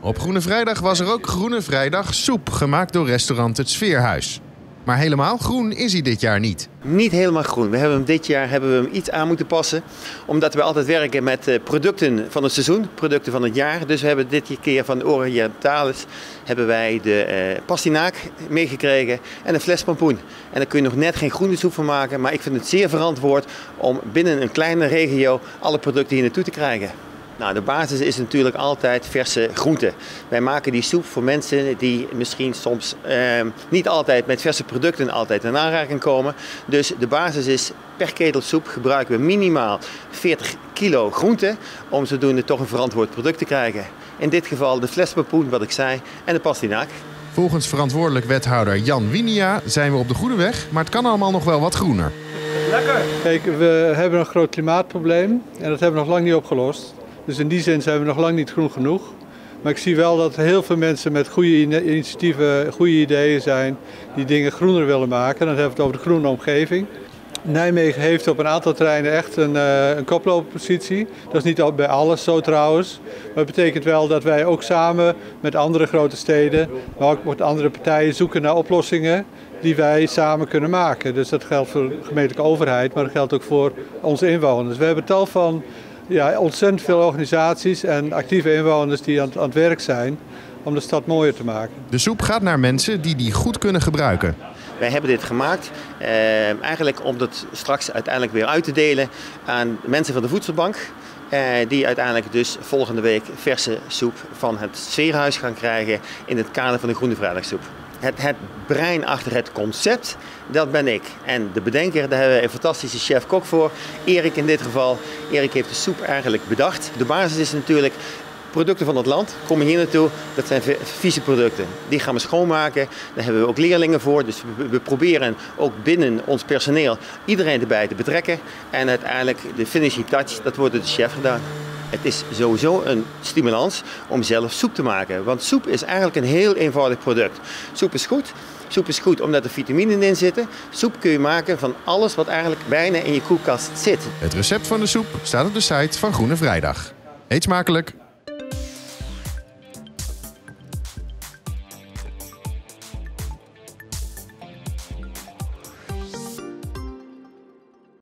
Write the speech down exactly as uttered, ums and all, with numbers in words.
Op Groene Vrijdag was er ook Groene Vrijdag soep, gemaakt door restaurant Het Sfeerhuis. Maar helemaal groen is hij dit jaar niet. Niet helemaal groen. We hebben hem dit jaar hebben we hem iets aan moeten passen. Omdat we altijd werken met producten van het seizoen, producten van het jaar. Dus we hebben dit keer van Orientalis hebben wij de eh, pastinaak meegekregen en een fles pompoen. En daar kun je nog net geen groene soep van maken. Maar ik vind het zeer verantwoord om binnen een kleine regio alle producten hier naartoe te krijgen. Nou, de basis is natuurlijk altijd verse groenten. Wij maken die soep voor mensen die misschien soms eh, niet altijd met verse producten altijd in aanraking komen. Dus de basis is, per ketel soep gebruiken we minimaal veertig kilo groenten om zodoende toch een verantwoord product te krijgen. In dit geval de fles pompoen, wat ik zei, en de pastinaak. Volgens verantwoordelijk wethouder Jan Winia zijn we op de goede weg, maar het kan allemaal nog wel wat groener. Lekker! Kijk, we hebben een groot klimaatprobleem en dat hebben we nog lang niet opgelost. Dus in die zin zijn we nog lang niet groen genoeg. Maar ik zie wel dat er heel veel mensen met goede initiatieven, goede ideeën zijn die dingen groener willen maken. Dan hebben we het over de groene omgeving. Nijmegen heeft op een aantal terreinen echt een, uh, een koploperpositie. Dat is niet bij alles zo trouwens. Maar het betekent wel dat wij ook samen met andere grote steden, maar ook met andere partijen zoeken naar oplossingen die wij samen kunnen maken. Dus dat geldt voor de gemeentelijke overheid, maar dat geldt ook voor onze inwoners. We hebben tal van ja, ontzettend veel organisaties en actieve inwoners die aan, aan het werk zijn om de stad mooier te maken. De soep gaat naar mensen die die goed kunnen gebruiken. Wij hebben dit gemaakt eh, eigenlijk om het straks uiteindelijk weer uit te delen aan mensen van de voedselbank. Eh, die uiteindelijk dus volgende week verse soep van het Sfeerhuis gaan krijgen in het kader van de Groene Vrijdagsoep. Het, het brein achter het concept, dat ben ik. En de bedenker, daar hebben we een fantastische chef-kok voor. Erik in dit geval. Erik heeft de soep eigenlijk bedacht. De basis is natuurlijk producten van het land. Komen hier naartoe, dat zijn vieze producten. Die gaan we schoonmaken. Daar hebben we ook leerlingen voor. Dus we, we proberen ook binnen ons personeel iedereen erbij te betrekken. En uiteindelijk de finishing touch, dat wordt door de chef gedaan. Het is sowieso een stimulans om zelf soep te maken. Want soep is eigenlijk een heel eenvoudig product. Soep is goed. Soep is goed omdat er vitaminen in zitten. Soep kun je maken van alles wat eigenlijk bijna in je koelkast zit. Het recept van de soep staat op de site van Groene Vrijdag. Eet smakelijk!